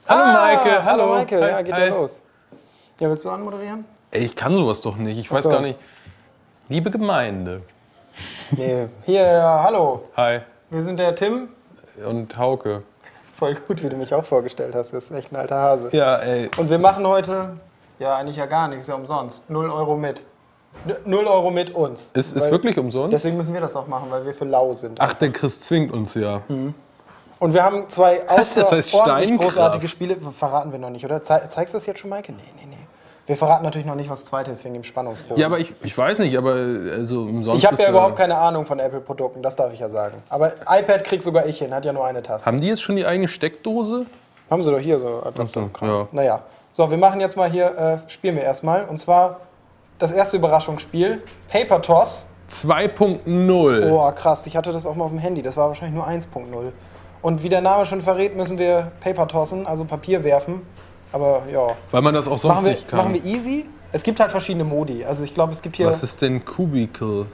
Hallo Maike, hallo Maike, Hi, ja, geht ja los. Ja, willst du anmoderieren? Ey, ich kann sowas doch nicht, ich weiß gar nicht. Liebe Gemeinde. Nee, hier, ja, hallo. Hi. Wir sind der Tim. Und Hauke. Voll gut, wie du mich auch vorgestellt hast, du bist echt ein alter Hase. Ja, ey. Und wir machen heute, ja eigentlich ja gar nichts, ja umsonst, 0 Euro mit. 0 Euro mit uns. Ist wirklich umsonst? Deswegen müssen wir das auch machen, weil wir für lau sind. Ach, der Chris zwingt uns ja. Und wir haben zwei Das heißt außerordentlich Steinkraft. großartige Spiele. Verraten wir noch nicht, oder? Zeigst du das jetzt schon, Maike? Nee. Wir verraten natürlich noch nicht, was Zweites ist, wegen dem Spannungsbogen. Ja, aber ich weiß nicht, aber also umsonst Ich habe ist ja überhaupt keine Ahnung von Apple-Produkten, das darf ich ja sagen. Aber iPad krieg sogar ich hin, hat ja nur eine Taste. Haben die jetzt schon die eigene Steckdose? Haben sie doch hier so Adapter. Ach so, ja. Naja. So, wir machen jetzt mal hier, spielen wir erstmal. Und zwar das erste Überraschungsspiel, Paper Toss. 2.0. Oh, krass, ich hatte das auch mal auf dem Handy, das war wahrscheinlich nur 1.0. Und wie der Name schon verrät, müssen wir Paper tossen, also Papier werfen. Aber ja. Weil man das auch sonst nicht kann. Machen wir easy? Es gibt halt verschiedene Modi. Also ich glaube, es gibt hier... Was ist denn Cubicle?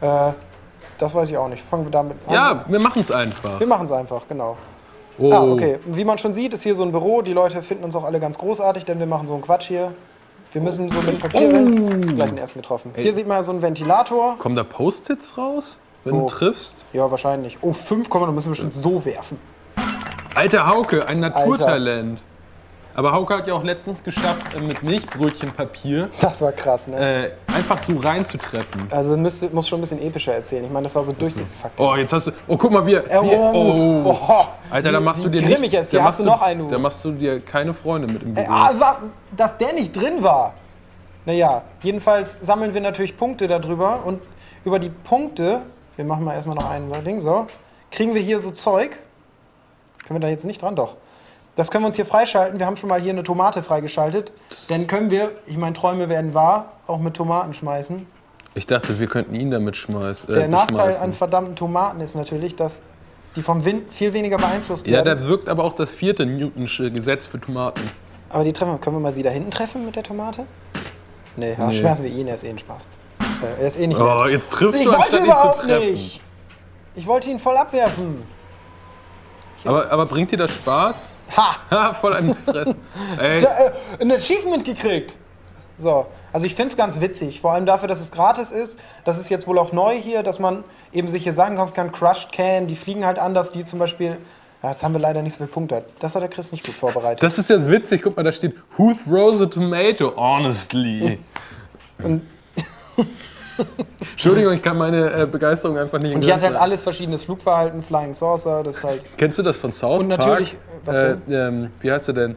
Das weiß ich auch nicht. Fangen wir damit an. Ja, wir machen es einfach. Wir machen es einfach, genau. Oh. Ah, okay. Wie man schon sieht, ist hier so ein Büro. Die Leute finden uns auch alle ganz großartig, denn wir machen so einen Quatsch hier. Wir müssen so mit Papier gleich den ersten getroffen. Hier sieht man so einen Ventilator. Kommen da Post-its raus, wenn du triffst? Ja, wahrscheinlich. Oh, 5 kommen, dann müssen wir bestimmt so werfen. Alter Hauke, ein Naturtalent. Aber Hauke hat ja auch letztens geschafft, mit Milchbrötchenpapier Das war krass, ne? einfach so reinzutreffen. Also muss schon ein bisschen epischer erzählen. Ich meine, das war so Fuck. Oh, jetzt hast du... Oh, guck mal, Alter, da machst du dir nicht... Grimmig jetzt, hier hast du noch einen. Da machst du dir keine Freunde mit im Büro. Dass der nicht drin war. Naja, jedenfalls sammeln wir natürlich Punkte darüber. Und über die Punkte, wir machen mal erstmal noch ein Ding, so, kriegen wir hier so Zeug. Können wir da jetzt nicht dran? Doch. Das können wir uns hier freischalten. Wir haben schon mal hier eine Tomate freigeschaltet. Dann können wir, ich meine, Träume werden wahr, auch mit Tomaten schmeißen. Ich dachte, wir könnten ihn damit schmeißen. Der Nachteil an verdammten Tomaten ist natürlich, dass die vom Wind viel weniger beeinflusst werden. Ja, da wirkt aber auch das 4. Newtonsche Gesetz für Tomaten. Aber die treffen, können wir mal sie da hinten treffen mit der Tomate? Nee, schmeißen wir ihn, er ist eh ein Spaß. Er ist eh nicht Oh, nett. jetzt triffst Ich du, wollte anstatt ihn zu überhaupt treffen. nicht. Ich wollte ihn voll abwerfen. Aber bringt dir das Spaß? Ha! Voll an die Fresse. Ey. Ein Achievement gekriegt. So, also ich finde es ganz witzig. Vor allem dafür, dass es gratis ist. Das ist jetzt wohl auch neu hier, dass man eben sich hier Sachen kaufen kann. Crushed Can, die fliegen halt anders. Die zum Beispiel, ja, jetzt haben wir leider nicht so viele Punkte. Das hat der Chris nicht gut vorbereitet. Das ist jetzt witzig. Guck mal, da steht Who throws a tomato, honestly. Entschuldigung, ich kann meine Begeisterung einfach nicht in Und die hat Grenzen halt alles verschiedenes Flugverhalten, Flying Saucer, das ist halt... Kennst du das von South Und natürlich, Park? was denn? Wie heißt er denn?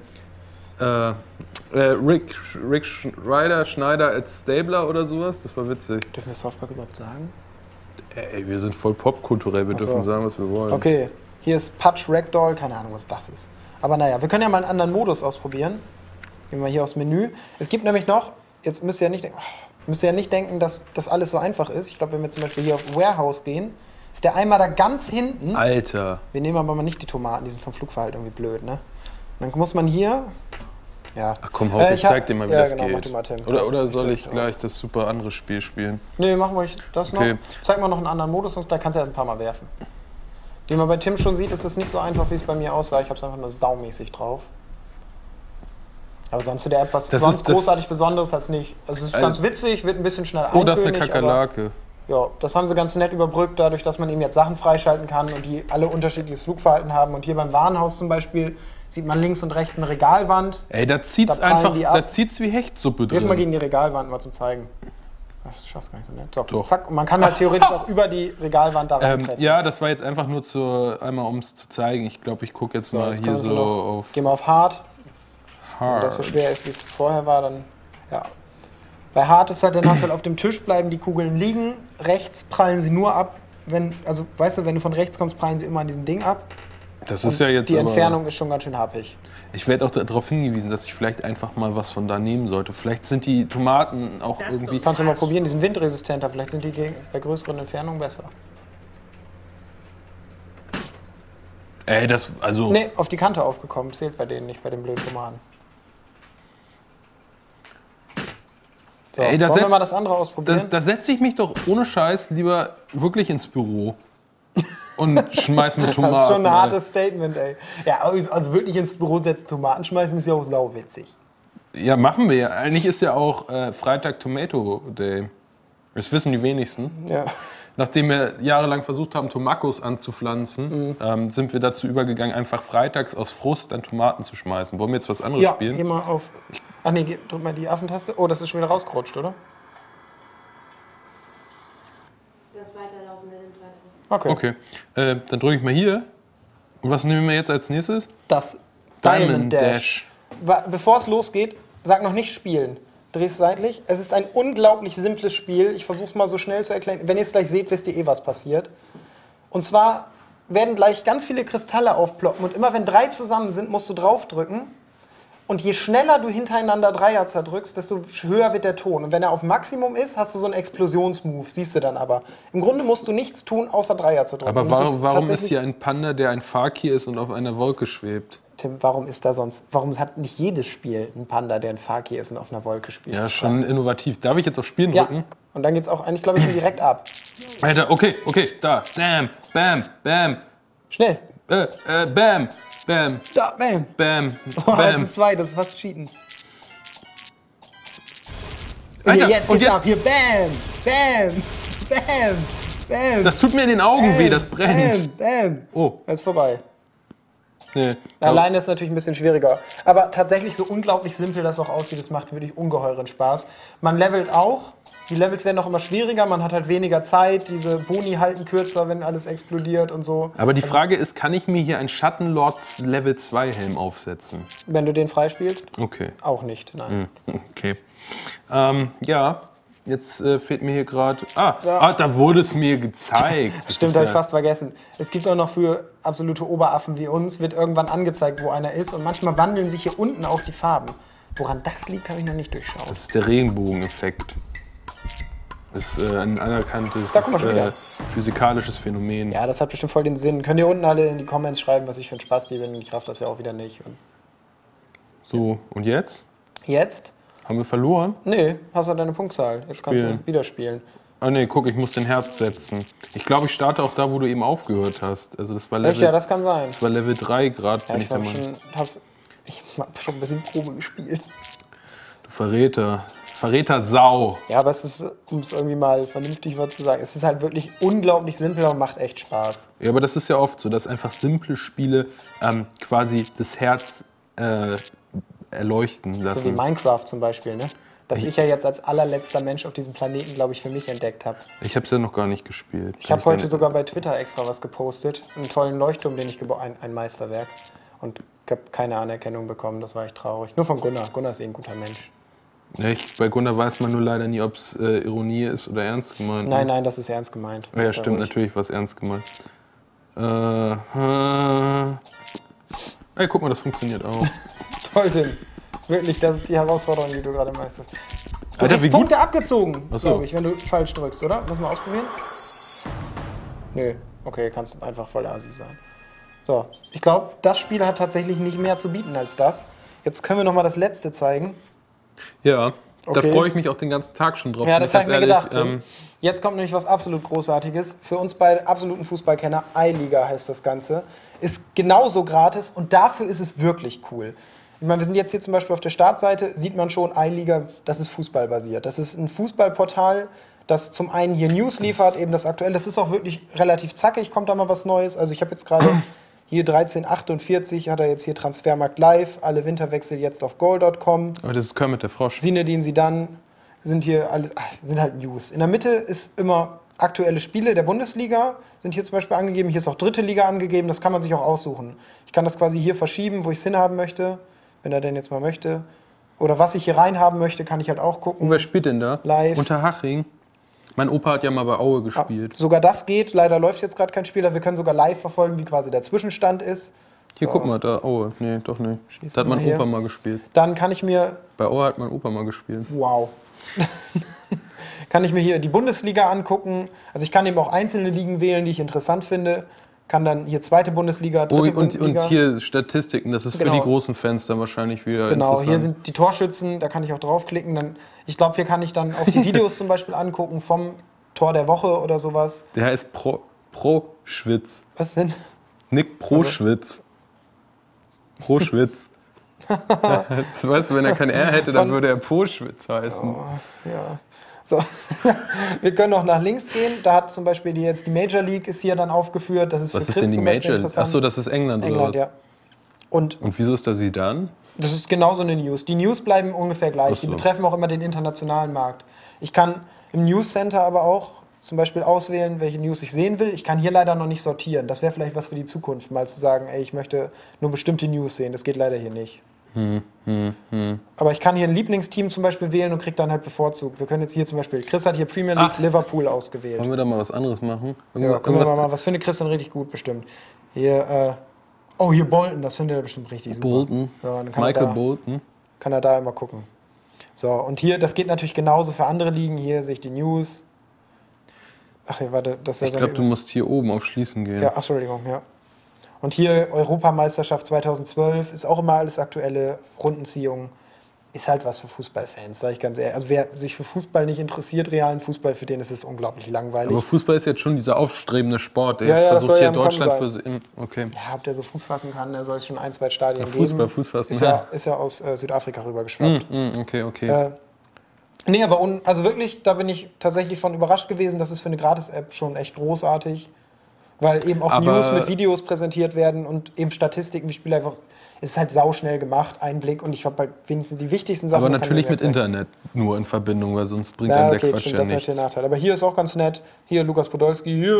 Rick Schneider als Stabler oder sowas? Das war witzig. Dürfen wir South Park überhaupt sagen? Ey, wir sind voll popkulturell, wir dürfen sagen, was wir wollen. Okay, hier ist Patch Ragdoll, keine Ahnung, was das ist. Aber naja, wir können ja mal einen anderen Modus ausprobieren. Gehen wir hier aufs Menü. Es gibt nämlich noch, jetzt müsst ihr ja nicht denken, dass das alles so einfach ist. Ich glaube, wenn wir zum Beispiel hier auf Warehouse gehen, ist der Eimer da ganz hinten. Alter. Wir nehmen aber mal nicht die Tomaten, die sind vom Flugverhalten irgendwie blöd, ne? Und dann muss man hier... Ja. Ach komm, Hauke, ich zeig dir mal, wie das genau, geht. mach du mal, Tim. Oder soll ich gleich das super andere Spiel spielen? Nee, machen wir das noch. Zeig mal noch einen anderen Modus und da kannst du erst ein paar Mal werfen. Wie man bei Tim schon sieht, ist es nicht so einfach, wie es bei mir aussah. Ich habe es einfach nur saumäßig drauf. Aber sonst zu der App was großartig Besonderes als nicht. Also es ist ganz witzig, wird ein bisschen schnell eintönig. Oh, das ist eine Kakerlake. Ja, das haben sie ganz nett überbrückt, dadurch, dass man eben jetzt Sachen freischalten kann und die alle unterschiedliches Flugverhalten haben. Und hier beim Warenhaus zum Beispiel sieht man links und rechts eine Regalwand. Ey, da zieht's einfach, da zieht's wie Hechtsuppe drin. Wirf mal gegen die Regalwand, mal zum Zeigen. Das schaffst gar nicht so nett. So, doch. Zack, und man kann halt theoretisch auch über die Regalwand da reintreffen. Ja, das war jetzt einfach nur einmal um es zu zeigen. Ich glaube, ich gucke jetzt mal hier so auf... Geh mal auf Hard. Wenn das so schwer ist, wie es vorher war, dann... Ja. Bei Hard ist halt der Nachteil, auf dem Tisch bleiben die Kugeln liegen. Rechts prallen sie nur ab. Also, weißt du, wenn du von rechts kommst, prallen sie immer an diesem Ding ab. Das ist ja jetzt die Entfernung ist schon ganz schön happig. Ich werde auch darauf hingewiesen, dass ich vielleicht einfach mal was von da nehmen sollte. Vielleicht sind die Tomaten auch irgendwie... Kannst du mal probieren, die sind windresistenter. Vielleicht sind die bei größeren Entfernungen besser. Ey, also... Nee, auf die Kante aufgekommen. Zählt bei denen nicht, bei den blöden Tomaten. So, ey, wollen wir mal das andere ausprobieren? Da setze ich mich doch ohne Scheiß lieber wirklich ins Büro und schmeiß mit Tomaten. Das ist schon ein ey. hartes Statement, ey. Ja, also wirklich ins Büro setzen, Tomaten schmeißen, ist ja auch sauwitzig. Ja, machen wir ja. Eigentlich ist ja auch Freitag Tomato Day. Das wissen die wenigsten. Ja. Nachdem wir jahrelang versucht haben, Tomakos anzupflanzen, sind wir dazu übergegangen, einfach freitags aus Frust dann Tomaten zu schmeißen. Wollen wir jetzt was anderes Ja, spielen? geh mal auf. Ach nee, drück mal die Affentaste. Oh, das ist schon wieder rausgerutscht, oder? Das Weiterlaufen, der nimmt weiter. Okay. Okay, dann drücke ich mal hier. Und was nehmen wir jetzt als nächstes? Das Diamond Dash. Bevor es losgeht, sag noch nicht spielen. Dreh's seitlich. Es ist ein unglaublich simples Spiel. Ich versuche es mal so schnell zu erklären. Wenn ihr es gleich seht, wisst ihr eh, was passiert. Und zwar werden gleich ganz viele Kristalle aufploppen. Und immer wenn 3 zusammen sind, musst du draufdrücken. Und je schneller du hintereinander Dreier zerdrückst, desto höher wird der Ton. Und wenn er auf Maximum ist, hast du so einen Explosionsmove. Siehst du dann aber. Im Grunde musst du nichts tun, außer Dreier zu drücken. Aber Und es warum ist tatsächlich- hier ein Panda, der ein Fakir ist und auf einer Wolke schwebt? Tim, warum ist da sonst? Warum hat nicht jedes Spiel einen Panda, der ein Fakir ist und auf einer Wolke spielt? Ja, schon innovativ. Darf ich jetzt auf Spielen Ja. drücken? Und dann geht's auch eigentlich, glaube ich, schon direkt ab. Alter, okay, da. Damn, bam, bam, Schnell. bam, bam, Da, bam. bam, Oh, bam. also 2, das ist fast Cheaten. Alter, Hier, jetzt und geht's jetzt- ab. Hier, bam, bam, bam, bam. Das tut mir in den Augen weh, das brennt. Bam. Oh, Das ist vorbei. nee. Alleine ist natürlich ein bisschen schwieriger. Aber tatsächlich so unglaublich simpel das auch aussieht, das macht wirklich ungeheuren Spaß. Man levelt auch. Die Levels werden auch immer schwieriger, man hat halt weniger Zeit, diese Boni halten kürzer, wenn alles explodiert und so. Aber die Das Frage ist, kann ich mir hier einen Schattenlords Level 2 Helm aufsetzen? ist, wenn du den freispielst, Okay. auch nicht, nein. Okay. Ja, jetzt fehlt mir hier gerade. Da wurde es mir gezeigt. Das Stimmt, ist habe ich ja- fast vergessen. Es gibt auch noch für absolute Oberaffen wie uns, wird irgendwann angezeigt, wo einer ist. Und manchmal wandeln sich hier unten auch die Farben. Woran das liegt, habe ich noch nicht durchschaut. Das ist der Regenbogeneffekt. Das ist ein anerkanntes Da, guck mal, schon wieder. physikalisches Phänomen. Ja, das hat bestimmt voll den Sinn. Könnt ihr unten alle in die Comments schreiben, was ich für einen Spaß liebe. Ich raff das ja auch wieder nicht. Und So, und jetzt? jetzt? Haben wir verloren? Nee, hast du deine Punktzahl. Jetzt kannst Spielen. du wieder spielen. Ah nee, guck, ich muss den Herz setzen. Ich glaube, ich starte auch da, wo du eben aufgehört hast. Also das war Echt? Level, Ja, das kann sein. das war Level 3 gerade. Ja, ich hab schon ein bisschen Probe gespielt. Du Verräter. Verräter Sau. Ja, aber es ist, um es irgendwie mal vernünftig was zu sagen, es ist halt wirklich unglaublich simpel und macht echt Spaß. Ja, aber das ist ja oft so, dass einfach simple Spiele quasi das Herz erleuchten lassen. So wie Minecraft zum Beispiel, ne? Das ich ja jetzt als allerletzter Mensch auf diesem Planeten, glaube ich, für mich entdeckt habe. Ich habe es ja noch gar nicht gespielt. Ich habe heute sogar bei Twitter extra was gepostet. Einen tollen Leuchtturm, den ich gebaut habe. Ein Meisterwerk. Und ich habe keine Anerkennung bekommen, das war echt traurig. Nur von Gunnar. Gunnar ist eh ein guter Mensch. Ja, bei Gunnar weiß man nur leider nie, ob es Ironie ist oder ernst gemeint. Nein, nein, das ist ernst gemeint. Ja, Jetzt stimmt, ruhig. natürlich war es ernst gemeint. Ey, guck mal, das funktioniert auch. Toll, Tim. Wirklich, das ist die Herausforderung, die du gerade meisterst. Du Alter, kriegst wie gut- Punkte abgezogen, Ach so. glaube ich, wenn du falsch drückst, oder? Lass mal ausprobieren. Nö, okay, kannst du einfach voll Asi sein. So, ich glaube, das Spiel hat tatsächlich nicht mehr zu bieten als das. Jetzt können wir noch mal das letzte zeigen. Ja, da Okay. freue ich mich auch den ganzen Tag schon drauf. Ja, bin das ich habe ich mir ganz gedacht. ehrlich. Tim. Jetzt kommt nämlich was absolut Großartiges. Für uns beide absoluten Fußballkenner, iLiga heißt das Ganze. Ist genauso gratis und dafür ist es wirklich cool. Ich meine, wir sind jetzt hier zum Beispiel auf der Startseite, sieht man schon, iLiga, das ist fußballbasiert. Das ist ein Fußballportal, das zum einen hier News liefert, eben das aktuell. Das ist auch wirklich relativ zackig, kommt da mal was Neues. Also ich habe jetzt gerade hier 1348, hat er jetzt hier Transfermarkt Live, alle Winterwechsel jetzt auf goal.com. Aber das ist Kermit der Frosch. Zinedine Zidane sind hier alles, sind halt News. In der Mitte ist immer aktuelle Spiele der Bundesliga, sind hier zum Beispiel angegeben. Hier ist auch dritte Liga angegeben, das kann man sich auch aussuchen. Ich kann das quasi hier verschieben, wo ich es hinhaben möchte, wenn er denn jetzt mal möchte. Oder was ich hier reinhaben möchte, kann ich halt auch gucken. Und wer spielt denn da? Live. Unterhaching. Mein Opa hat ja mal bei Aue gespielt. Sogar das geht, leider läuft jetzt gerade kein Spiel, aber wir können sogar live verfolgen, wie quasi der Zwischenstand ist. Hier, So. guck mal, da Aue. Nee, doch nicht. Schließen Da hat wir mein mal Opa hier. mal gespielt. Dann kann ich mir, Bei Aue hat mein Opa mal gespielt. wow, kann ich mir hier die Bundesliga angucken. Also ich kann eben auch einzelne Ligen wählen, die ich interessant finde. Kann dann hier zweite Bundesliga, Oh, dritte und Bundesliga. hier Statistiken, das ist für Genau. die großen Fans dann wahrscheinlich wieder Genau, interessant. hier sind die Torschützen, da kann ich auch draufklicken. Dann, ich glaube, hier kann ich dann auch die Videos zum Beispiel angucken vom Tor der Woche oder sowas. Der heißt Proschwitz. Was denn? Nick Proschwitz. Proschwitz. Weißt du, wenn er kein R hätte, dann würde er Proschwitz heißen. Oh, ja. So. Wir können noch nach links gehen. Da hat zum Beispiel die Major League ist hier dann aufgeführt. Das ist Was für ist Chris denn die zum Beispiel Major? interessant. Achso, das ist England, oder England, was? ja. Und wieso ist da Zidane? das ist genauso eine News. Die News bleiben ungefähr gleich. Ach so. Die betreffen auch immer den internationalen Markt. Ich kann im News Center aber auch zum Beispiel auswählen, welche News ich sehen will. Ich kann hier leider noch nicht sortieren. Das wäre vielleicht was für die Zukunft, mal zu sagen, ey, ich möchte nur bestimmte News sehen. Das geht leider hier nicht. Aber ich kann hier ein Lieblingsteam zum Beispiel wählen und kriege dann halt bevorzugt. Wir können jetzt hier zum Beispiel, Chris hat hier Premier League Liverpool ausgewählt. Wollen wir da mal was anderes machen? Ja, können wir mal, was findet Chris dann richtig gut bestimmt? Hier, hier Bolton, das findet er bestimmt richtig super. Bolton, So, dann kann Michael Bolton. Kann er da immer gucken. So, und hier, das geht natürlich genauso für andere Ligen. Hier sehe ich die News. Ach ja, warte, das ist ja Ich glaube, du musst hier oben auf Schließen gehen. Ja, ach, Entschuldigung, ja. Und hier Europameisterschaft 2012 ist auch immer alles aktuelle Rundenziehung. Ist halt was für Fußballfans, sage ich ganz ehrlich. Also wer sich für Fußball nicht interessiert, realen Fußball, für den ist es unglaublich langweilig. Aber Fußball ist jetzt schon dieser aufstrebende Sport, der Ja, jetzt ja, das versucht soll ja hier im Deutschland Kommen für... Okay. Ja, ob der so Fuß fassen kann, der soll es schon 1, 2 Stadien Ja, geben. Fuß fassen. Ist ja aus Südafrika rübergeschwappt. Okay. Nee, aber also wirklich, da bin ich tatsächlich von überrascht gewesen. Das ist für eine Gratis-App schon echt großartig. Weil eben auch Aber News mit Videos präsentiert werden und eben Statistiken, wie Spieler einfach. Es ist halt sauschnell gemacht, Einblick. Und ich habe halt wenigstens die wichtigsten Sachen. Aber kann natürlich ich mit mir zeigen. Internet nur in Verbindung, weil sonst bringt Ja, einem der okay, Quatsch stimmt, ja das ist nichts. natürlich der Nachteil. Aber hier ist auch ganz nett. Hier Lukas Podolski. Hier.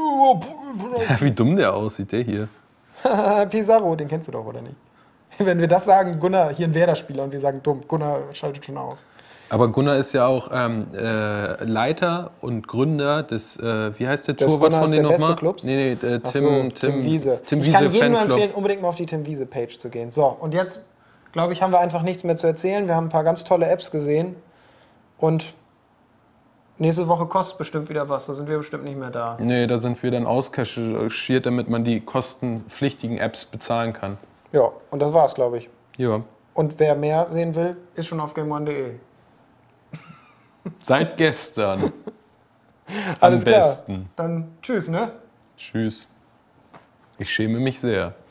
Wie dumm der aussieht, der hier. Pizarro, den kennst du doch, oder nicht? Wenn wir das sagen, Gunnar, hier ein Werder-Spieler, und wir sagen dumm, Gunnar schaltet schon aus. Aber Gunnar ist ja auch Leiter und Gründer des, wie heißt der Das Torwart Gunnar von ist denen der beste nochmal? Clubs? Nee, Ach so, Tim Wiese. Tim Ich Wiese kann jedem nur Fanclub. empfehlen, unbedingt mal auf die Tim Wiese-Page zu gehen. So, und jetzt, glaube ich, haben wir einfach nichts mehr zu erzählen. Wir haben ein paar ganz tolle Apps gesehen. Und nächste Woche kostet bestimmt wieder was. Da sind wir bestimmt nicht mehr da. Nee, da sind wir dann auskaschiert, damit man die kostenpflichtigen Apps bezahlen kann. Ja, und das war's, glaube ich. Ja. Und wer mehr sehen will, ist schon auf gameone.de. Seit gestern. Alles Am klar. besten. Dann tschüss, ne? Tschüss. Ich schäme mich sehr.